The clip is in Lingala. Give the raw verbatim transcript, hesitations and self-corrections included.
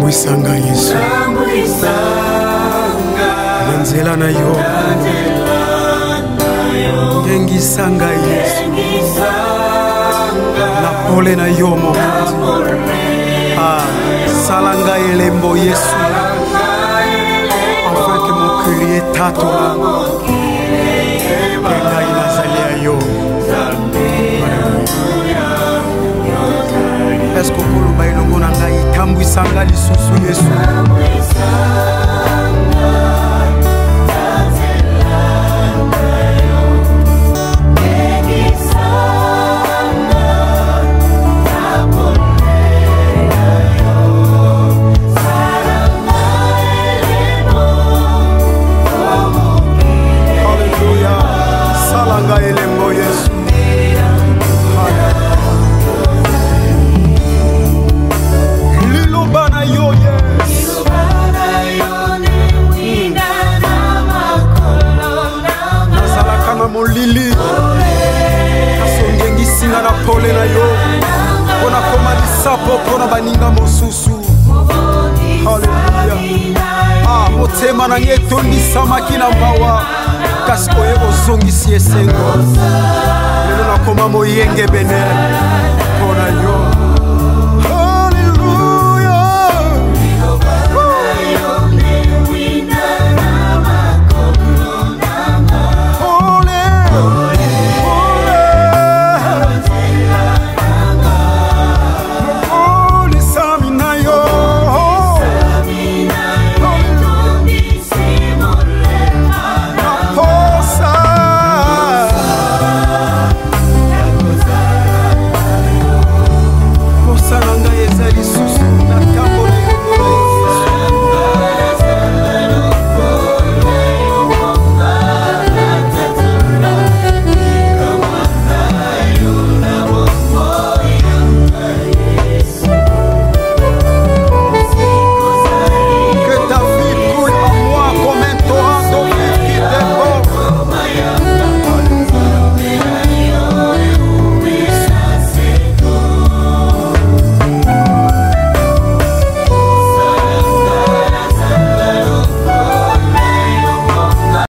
Tambisanga Yesu Nanzela na yo Ngengisanga Yesu Napole na yo mokazi Ah, salanga elembo Yesu Afin que mon cœur tatoué Kenga inazalia yo Est-ce que vous voulez que Tambisanga lisusu Yesu Alléluia Salanga elembo Yesu Yo yes. Nazala kama molili Kasongengi singa na pole na yo Pona koma lisapo pona baninga mosusu Hallelujah Ah, motema na ngeto nisamaki na mawa Kasi oye ozongisi esengo Lelo na koma moyenge bene Pona yo